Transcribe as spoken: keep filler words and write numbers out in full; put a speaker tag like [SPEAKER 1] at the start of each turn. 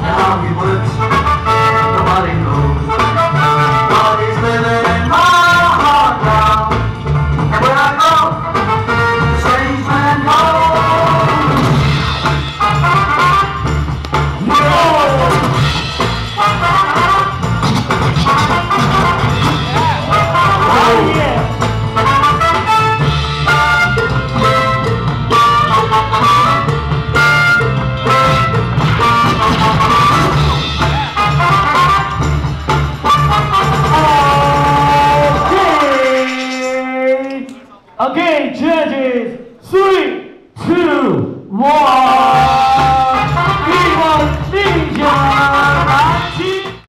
[SPEAKER 1] how he works, nobody knows. But he's living in my heart now. And where I go, the strange man goes. Oh yeah. Okay, judges, three.